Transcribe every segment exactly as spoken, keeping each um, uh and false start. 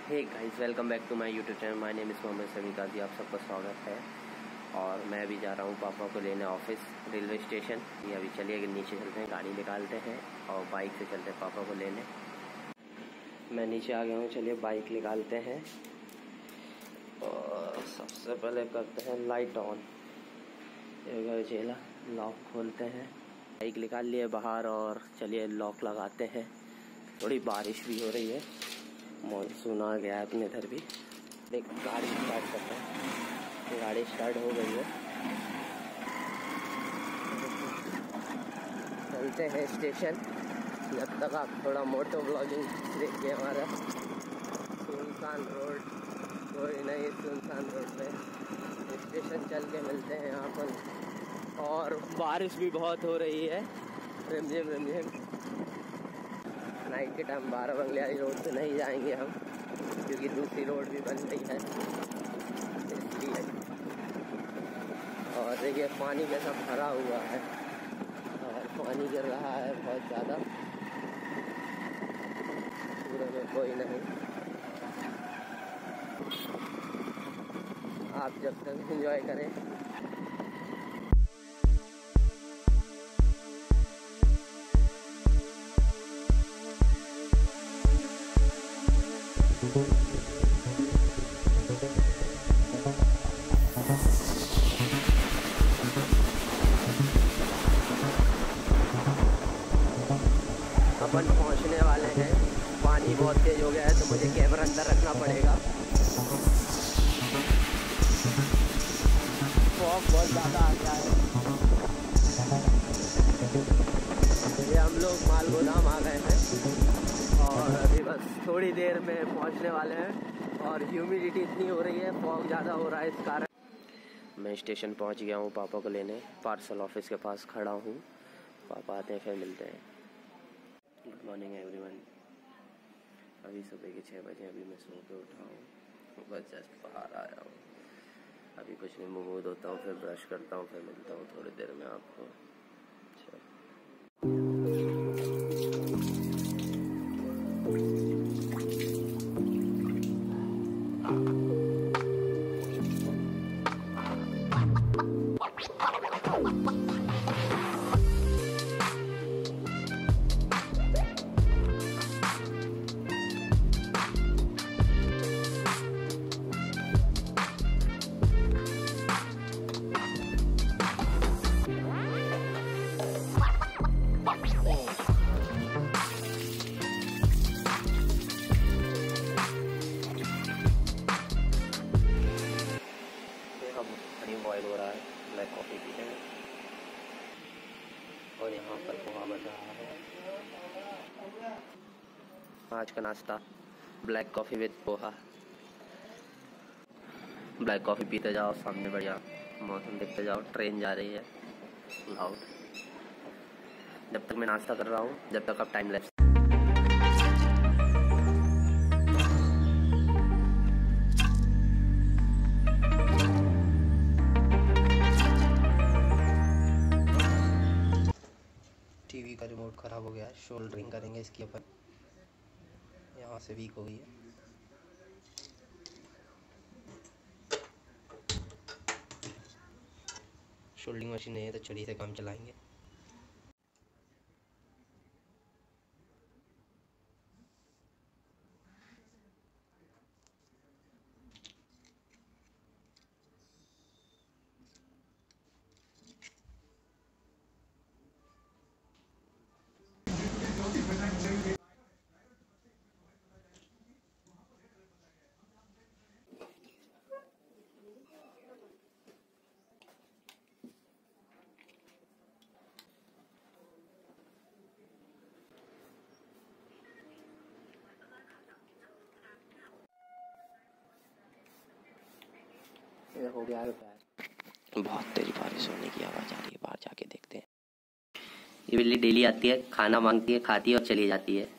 Hey guys, welcome back to my YouTube channel. My name is Mohammad Sami Ghazi. आप सबका स्वागत है। और मैं अभी जा रहा हूँ पापा को लेने ऑफिस रेलवे स्टेशन। ये अभी चलिए कि नीचे चलते हैं, गाड़ी निकालते हैं और बाइक से चलते हैं पापा को लेने। मैं नीचे आ गया हूँ, चलिए बाइक निकालते हैं। और सबसे पहले करते हैं लाइट ऑन। चला लॉक खोलते हैं, बाइक निकाल लिए बाहर और चलिए लॉक लगाते हैं। थोड़ी बारिश भी हो रही है, मानसून आ गया है अपने इधर भी। देख गाड़ी स्टार्ट करते हैं। गाड़ी स्टार्ट हो गई है, चलते हैं स्टेशन। जब तक आप थोड़ा मोटो ब्लॉगिंग देखिए। हमारा सुनसान रोड, कोई नहीं सुनसान रोड पे स्टेशन चल के मिलते हैं यहाँ पर। और बारिश भी बहुत हो रही है, रिमझिम रिमझिम। नाइट के टाइम बारह बंगले वाली रोड पे नहीं जाएंगे हम, क्योंकि दूसरी रोड भी बन रही है इसलिए। और देखिए पानी कैसा भरा हुआ है और पानी गिर रहा है बहुत ज़्यादा। पूरे में कोई नहीं। आप जब तक एंजॉय करें। अपन पहुंचने वाले हैं। पानी बहुत तेज हो गया है तो मुझे कैमरा अंदर रखना पड़ेगा। फॉग बहुत ज़्यादा आ गया है। ये हम लोग माल गोदाम आ गए हैं और अभी बस थोड़ी देर में पहुंचने वाले हैं। और ह्यूमिडिटी इतनी हो रही है, फॉग ज़्यादा हो रहा है, इस कारण मैं स्टेशन पहुंच गया हूं पापा को लेने। पार्सल ऑफिस के पास खड़ा हूं। पापा आते हैं फिर मिलते हैं। Good morning everyone. अभी सुबह के छः बजे अभी मैं सो के उठा हूँ, बस जस्ट बाहर आया हूँ। अभी कुछ नहीं, मुँह धोता हूँ, फिर ब्रश करता हूँ, फिर मिलता हूँ थोड़ी देर में आपको। बॉयल हो रहा है, ब्लैक कॉफ़ी पीते हैं। और यहाँ पर पोहा बन रहा है। आज का नाश्ता black coffee with poha. Black coffee पीते जाओ, सामने बढ़िया मौसम देखते जाओ, ट्रेन जा रही है लाउड। जब तक मैं नाश्ता कर रहा हूँ, जब तक आप टाइम लैप्स। टीवी का रिमोट ख़राब हो गया है, शोल्डरिंग करेंगे इसकी अपन। यहाँ से वीक हो गई है। शोल्डरिंग मशीन नहीं है तो चलिए से काम चलाएंगे। ये हो गया है प्यार। बहुत तेज बारिश होने की आवाज़ आ रही है, बाहर जाके देखते हैं। ये बिल्ली डेली आती है, खाना मांगती है, खाती है और चली जाती है।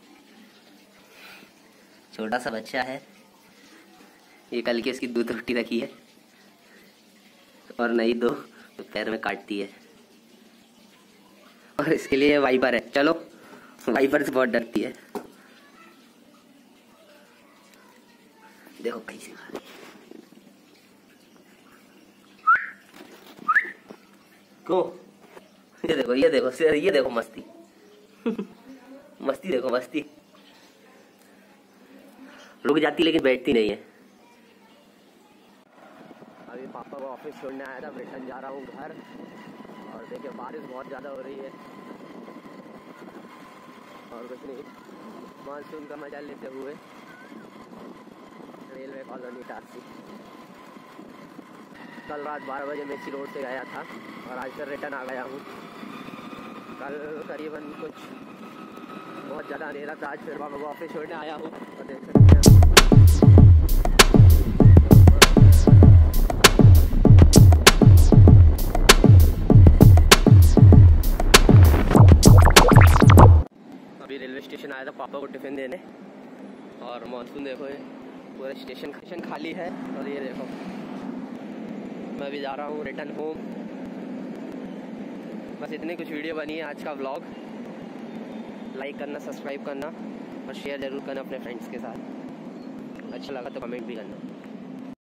छोटा सा बच्चा है ये, कल की इसकी दूध रोटी रखी है और नहीं दो तो पैर में काटती है। और इसके लिए वाइपर है। चलो, वाइपर से बहुत डरती है। देखो कैसे खा रही क्यों। ये देखो ये देखो सर, ये देखो मस्ती मस्ती देखो मस्ती। रुक जाती लेकिन बैठती नहीं है। अभी पापा को ऑफिस छोड़ने आया था, रिटर्न जा रहा हूँ घर। और देखिए बारिश बहुत ज़्यादा हो रही है और कुछ नहीं, मानसून का मजा लेते हुए रेलवे कॉलोनी टारसी। कल रात बारह बजे मेसी रोड से गया था और आज फिर रिटर्न आ गया हूँ। कल करीबन कुछ बहुत ज़्यादा अंधेरा था, आज फिर पापा को ऑफिस छोड़ने आया हूँ। और देख सकते हैं अभी रेलवे स्टेशन आया था पापा को टिफ़िन देने। और मानसून देखो ये पूरा स्टेशन स्टेशन खाली है। और ये देखो मैं अभी जा रहा हूँ रिटर्न होम। बस इतनी कुछ वीडियो बनी है आज का व्लॉग। लाइक करना, सब्सक्राइब करना और शेयर ज़रूर करना अपने फ्रेंड्स के साथ। अच्छा लगा तो कमेंट भी करना।